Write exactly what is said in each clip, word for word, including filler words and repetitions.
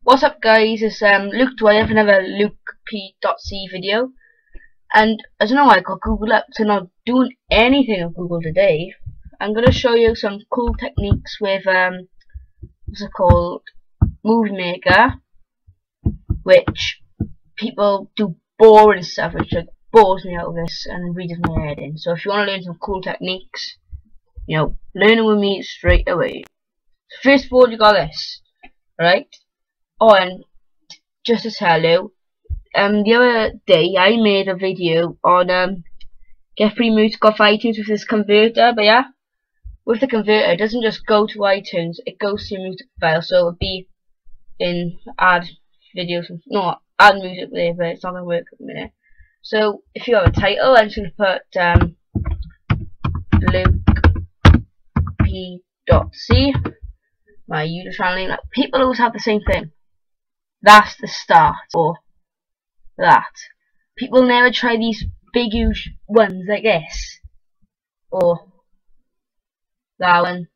What's up, guys? It's um, Luke Dwyer of another Luke P dot C video, and I don't know why I got Google up to not doing anything with Google today. I'm gonna show you some cool techniques with um, what's it called, Movie Maker, which people do boring stuff, which like bores me out of this and reads my head in. So if you want to learn some cool techniques, you know, learn it with me straight away. First of all, you got this, right? Oh, and just to tell you, um, the other day I made a video on um, get free music off iTunes with this converter. But yeah, with the converter, it doesn't just go to iTunes; it goes to your music file. So it'll be in add videos, no, add music there, but it's not gonna work at the minute. So if you have a title, I'm just gonna put um, Luke P dot C, my YouTube channel name. Like, people always have the same thing. That's the start, or that. People never try these big huge ones like this, or that one.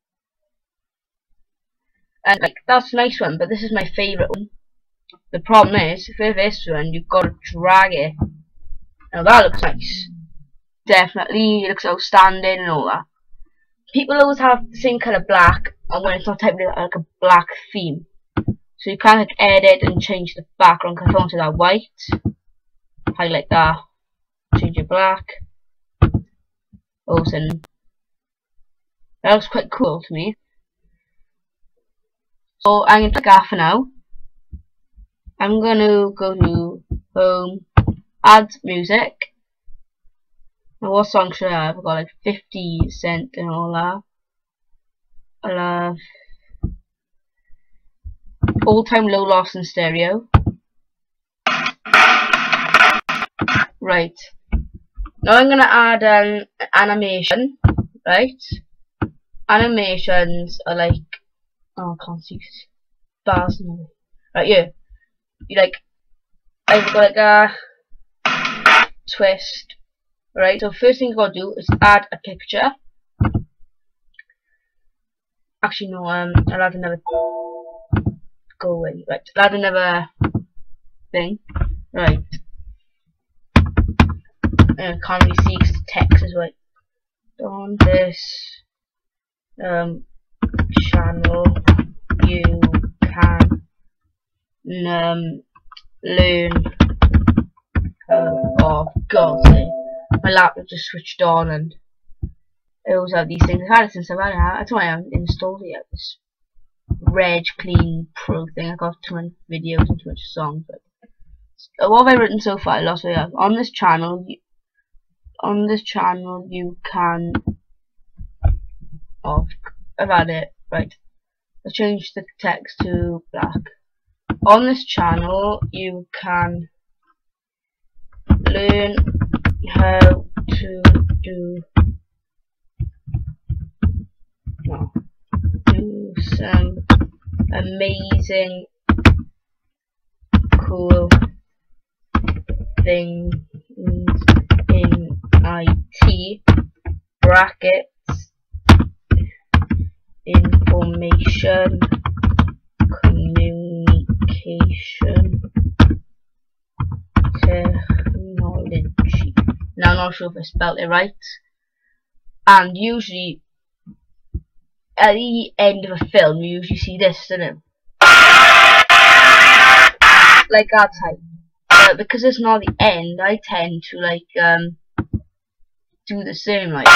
And like, that's a nice one, but this is my favourite one. The problem is, for this one, you've got to drag it. Now that looks nice. Definitely, it looks outstanding and all that. People always have the same colour black, and when it's not typed in like a black theme. So you can like edit and change the background colour onto that white, highlight that, change it black. All of a sudden, that looks quite cool to me. So I'm going to click off for now. I'm going to go to Home, Add Music. Now what song should I have? I've got like fifty cent and all that. I'll have All Time Low Loss in stereo. Right. Now I'm gonna add an um, animation. Right. Animations are like, oh, I can't see bars. Right, yeah. You like, I've got like a twist. Right. So first thing you gotta do is add a picture. Actually, no. Um, I'll add another. Go away. Right, I'll add another thing. Right. I can't really see because the text is right. On this um channel, you can um learn. Uh, oh God, my laptop just switched on, and I always have these things. I've had it since I've had it. That's why I haven't installed it yet. This Reg Clean Pro thing. I got too many videos and too much songs. But uh, what have I written so far? I lost it. On this channel, you, on this channel, you can. Oh, I've had it right. Let's change the text to black. On this channel, you can learn how to do. No. Do some amazing cool things in I T, brackets, information, communication, technology. Now I'm not sure if I spelled it right. And usually at the end of a film, you usually see this, don't you? Like that type. Uh, because it's not the end, I tend to like um do the same. Like,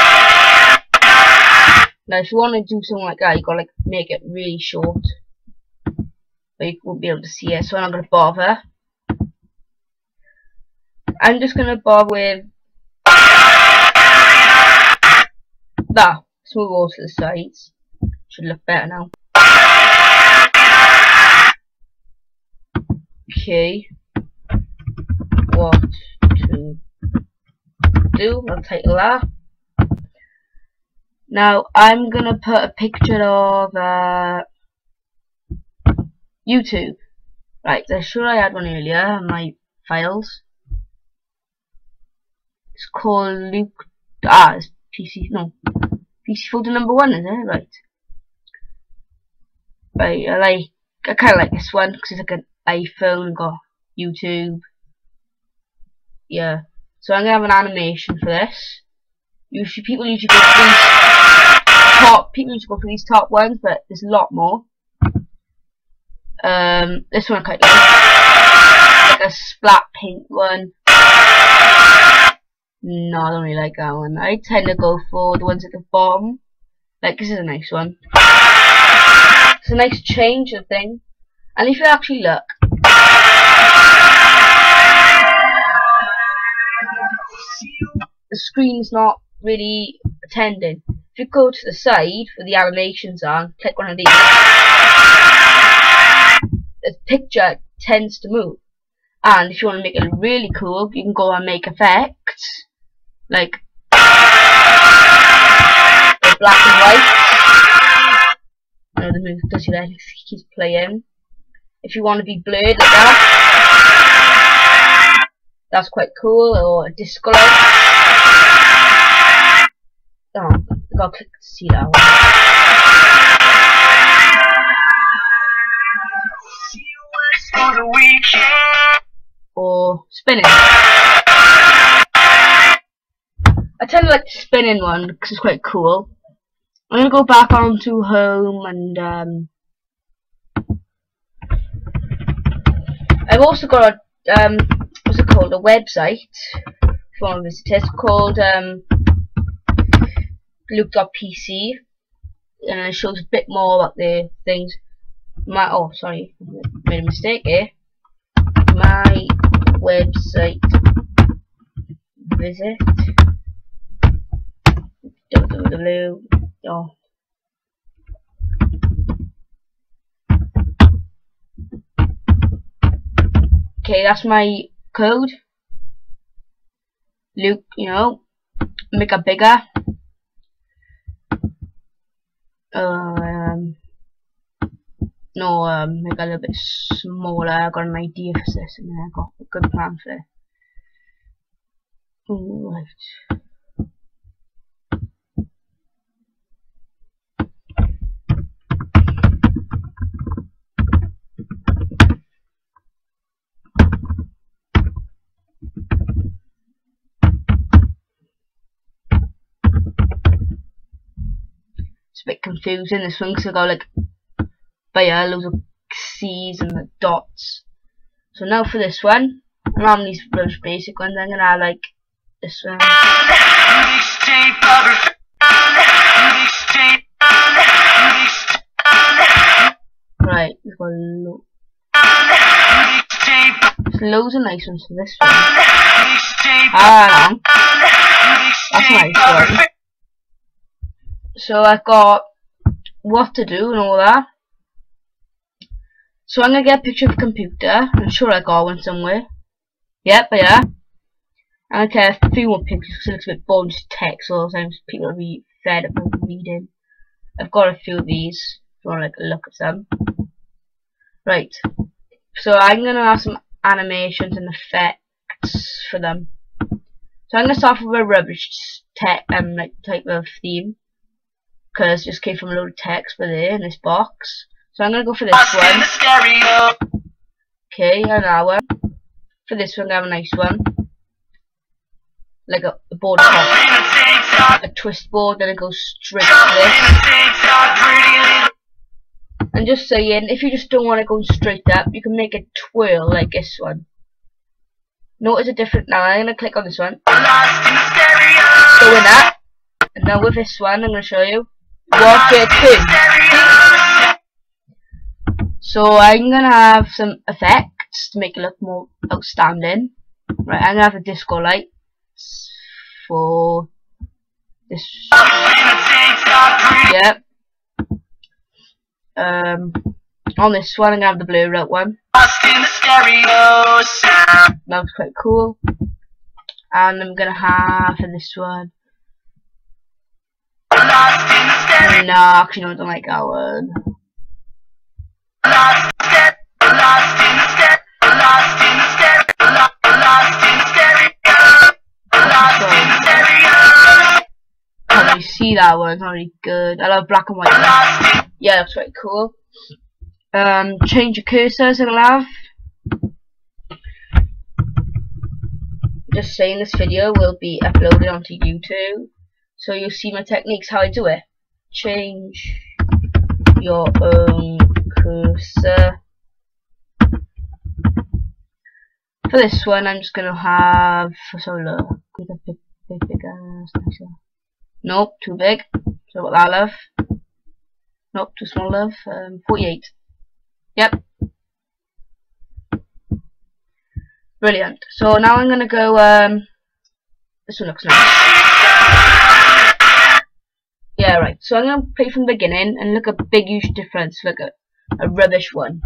now if you want to do something like that, you gotta like make it really short, but you won't be able to see it. So I'm not gonna bother. I'm just gonna bother with that. Smooth all to the sides. Should look better now. Okay. What to do? I'll title that. Now I'm gonna put a picture of uh, YouTube. Right, I'm sure I had one earlier in my files. It's called Luke. Ah, it's P C. No. P C folder number one, is it? Right. Right, I like I kind of like this one because it's like an iPhone, got YouTube. Yeah, so I'm gonna have an animation for this. Usually, people usually go for these top. People usually go for these top ones, but there's a lot more. Um, this one I quite like, like a splat paint one. No, I don't really like that one. I tend to go for the ones at the bottom. Like this is a nice one. It's a nice change of thing. And if you actually look, the screen's not really attending. If you go to the side where the animations are, and click one of these, the picture tends to move. And if you want to make it really cool, you can go and make effects like black and white. I know the movie does you that, it keeps playing. If you want to be blurred like that, that's quite cool, or a disco light. Oh, I gotta click to see that one. Or spinning. I tend to like the spinning one because it's quite cool. I'm gonna go back onto home and um, I've also got a um, what's it called? A website. If you want to visit it, it's called um, Luke dot P C, and it shows a bit more about the things. My oh sorry, made a mistake here. My website visit www. Oh. Okay, that's my code. Luke, you know, make it bigger. Um, no, um, make it a little bit smaller. I got an idea for this, and I got a good plan for it. Right. It's a bit confusing this one because I got like fire, loads of C's and like dots. So now for this one, I'm on these rubbish basic ones. I'm gonna add like this one. Right, we've got lo There's loads of nice ones for this one. Ah, that's a nice one. So I've got what to do and all that. So I'm gonna get a picture of a computer. I'm sure I got one somewhere. Yep, yeah. I'm gonna get a few more pictures because it looks a bit boring, just text all the time. People are really fed up with reading. I've got a few of these. If you want to like look at them. Right. So I'm gonna have some animations and effects for them. So I'm gonna start with a rubbish te um like type of theme. Because it just came from a load of text for there in this box. So I'm gonna go for this one. Okay, another one. For this one, I have a nice one. Like a, a board top. A twist board, then it goes straight to this. And just saying, if you just don't want it going straight up, you can make it twirl like this one. Notice a different now. I'm gonna click on this one. Go in that. And now with this one, I'm gonna show you. Watch it too. So I'm gonna have some effects to make it look more outstanding. Right, I'm gonna have a disco light for this. Yep. Um, on this one, I'm gonna have the blue out one. That was quite cool. And I'm gonna have for this one. No, actually, no, I don't like that one. Can't really see that one, it's not really good. I love black and white. Yeah, that's quite cool. Um, change your cursors it'll have. Just saying, this video will be uploaded onto YouTube, so you'll see my techniques how I do it. Change your own cursor. For this one, I'm just gonna have so look. Big, big, big, big, uh, nope, too big. So what that love? Nope, too small love. Um, forty-eight. Yep. Brilliant. So now I'm gonna go. Um, this one looks nice. Yeah, right. So I'm gonna play from the beginning and look at big huge difference. Look at a rubbish one.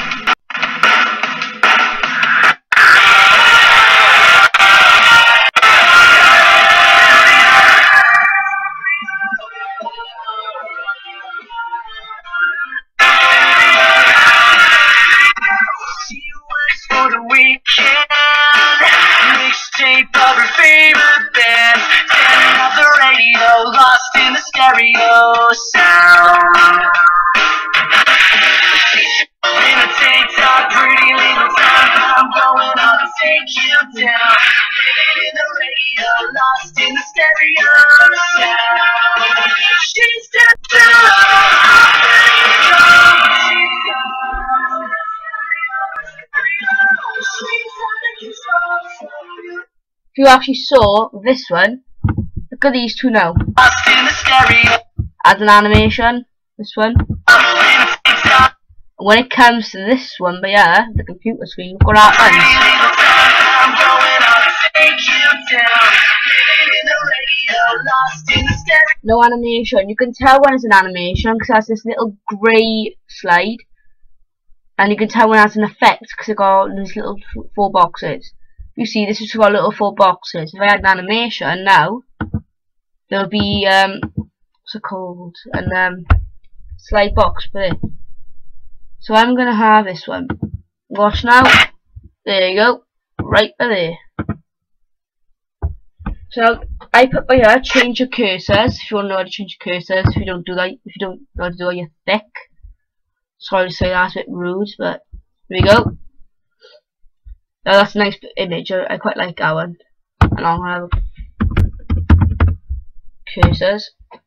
For the weekend, mixtape of her favorite band, standing off the radio, lost in the stereo sound. In a TikTok, pretty little town, I'm going up to take you down. Living in the radio, lost in the stereo sound. She's stepped down, I'm ready to go. She's gone. If you actually saw this one, look at these two now. As an animation, this one. When it comes to this one, but yeah, the computer screen, look what happens. No animation. You can tell when it's an animation because it has this little grey slide. And you can tell when it has an effect because it got these little four boxes. You see, this has got little four boxes. If I had an animation now, there'll be um, what's it called? An um, slide box for it. So I'm gonna have this one. Watch now. There you go, right there. So I put by here. Change your cursors if you want to know how to change your cursors. If you don't do that, if you don't know how to do it, you're thick. Sorry to say that's a bit rude, but here we go. Oh, that's a nice image. I, I quite like that one. And I'll have cursors.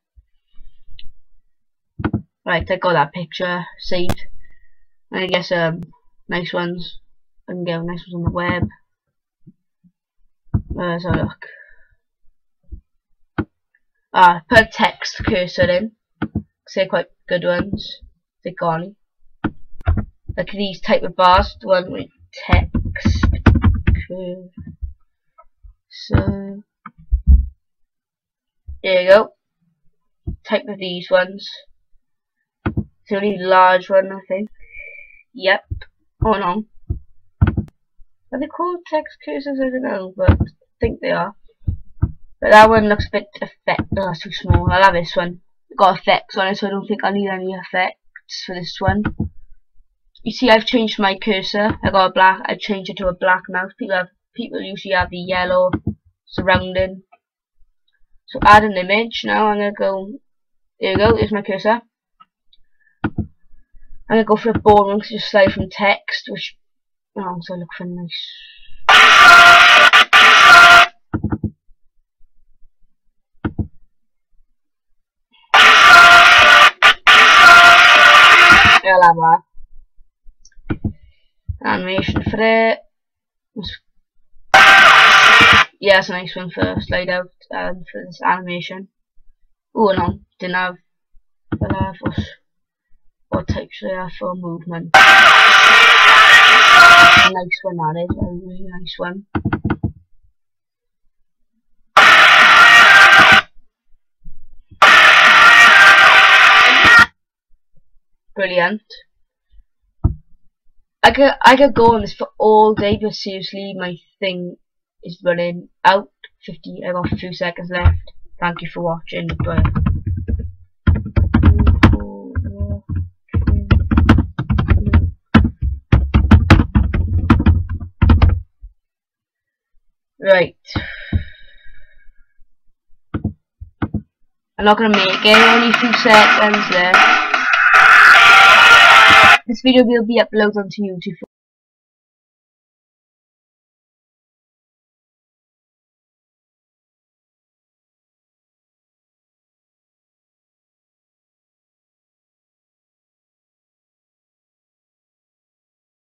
Right, I got that picture saved. And I guess um nice ones. I can get nice ones on the web. Let's have a look. Ah, put a text cursor in. They're quite good ones. They're gone. Like these type of bars, the one with text curve. So there you go. Type of these ones. It's the only large one, I think. Yep. Hold on. Are they called text cursors? I don't know, but I think they are. But that one looks a bit effect. Oh, that's too small. I'll have this one. It's got effects on it, so I don't think I need any effects for this one. You see, I've changed my cursor. I got a black. I changed it to a black mouse. People have people usually have the yellow surrounding. So add an image. Now I'm gonna go. There you go. There's my cursor. I'm gonna go for a bold one, just slide from text, which oh, so I look for nice. I'll have that. Animation for it. Yeah, it's a nice one for slide out and for this animation. Oh no, didn't have. But I have what, what type should I have for movement? A nice one that is, a really nice one. Brilliant. I could I could go on this for all day, but seriously, my thing is running out. fifty. I got a few seconds left. Thank you for watching. Bye. Right. I'm not gonna make it. Only a few seconds left. this video will be uploaded onto YouTube.